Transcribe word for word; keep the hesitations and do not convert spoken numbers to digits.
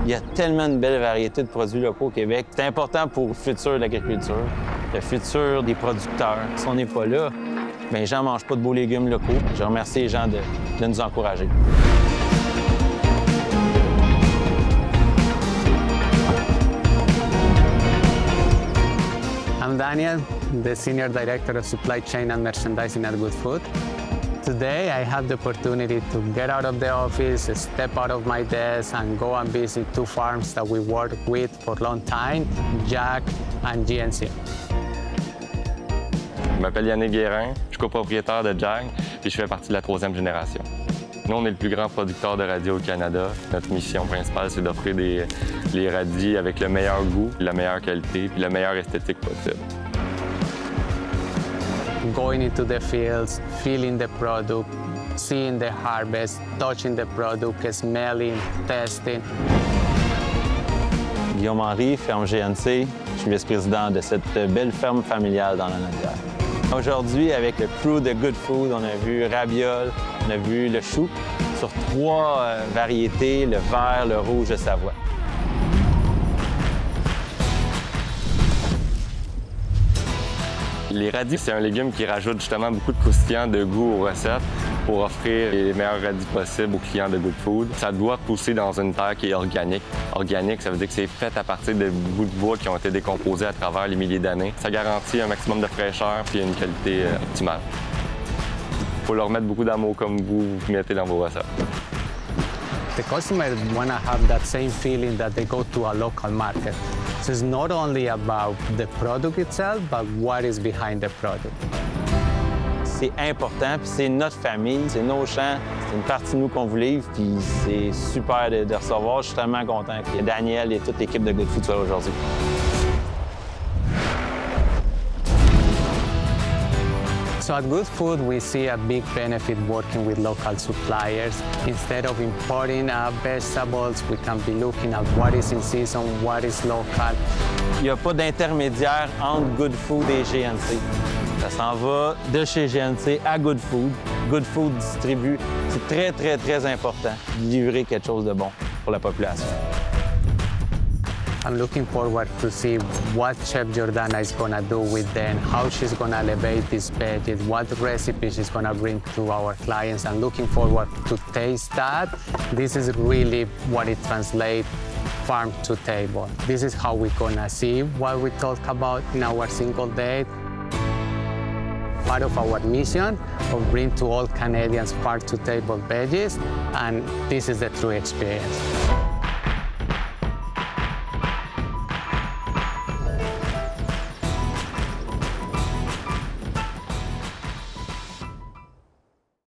Il y a tellement de belles variétés de produits locaux au Québec. C'est important pour le futur de l'agriculture, le futur des producteurs. Si on n'est pas là, bien, les gens ne mangent pas de beaux légumes locaux. Je remercie les gens de, de nous encourager. I'm Daniel, the Senior Director of Supply Chain and Merchandising at Good Food. Today, I have the opportunity to get out of the office, step out of my desk, and go and visit two farms that we work with for a long time, Jack and G N C. Je m'appelle Yannick Guérin, je suis copropriétaire de Jack et je fais partie de la troisième génération. Nous, on est le plus grand producteur de radis au Canada. Notre mission principale, c'est d'offrir des les radis avec le meilleur goût, la meilleure qualité et la meilleure esthétique possible. Going into the fields, feeling the product, seeing the harvest, touching the product, smelling, testing. Guillaume Henry, ferme G N C. Je suis vice-président de cette belle ferme familiale dans la Naudière. Aujourd'hui, avec le crew de Good Food, on a vu Rabiole, on a vu le chou sur trois euh, variétés, le vert, le rouge de Savoie. Les radis, c'est un légume qui rajoute justement beaucoup de croustillant, de goût aux recettes pour offrir les meilleurs radis possibles aux clients de Good Food. Ça doit pousser dans une terre qui est organique. Organique, ça veut dire que c'est fait à partir de bouts de bois qui ont été décomposés à travers les milliers d'années. Ça garantit un maximum de fraîcheur et une qualité optimale. Il faut leur mettre beaucoup d'amour comme vous, vous mettez dans vos recettes. The customers want to have that same feeling that they go to a local market. So it's not only about the product itself, but what is behind the product. C'est important, puis c'est notre famille, c'est nos champs, c'est une partie de nous qu'on vous livre, puis c'est super de, de recevoir. Je suis tellement content que Daniel et toute l'équipe de Good Food soient là aujourd'hui. So at Good Food, we see a big benefit working with local suppliers. Instead of importing uh, vegetables, we can be looking at what is in season, what is local. Il n'y a pas d'intermédiaire entre Good Food et G N C. Ça s'en va de chez G N C à Good Food. Good Food distribue. C'est très, très, très important de livrer quelque chose de bon pour la population. I'm looking forward to see what Chef Jordana is going to do with them, how she's going to elevate these veggies, what recipe she's going to bring to our clients. I'm looking forward to taste that. This is really what it translates farm to table. This is how we're going to see what we talk about in our single day. Part of our mission of bring to all Canadians farm to table veggies, and this is the true experience.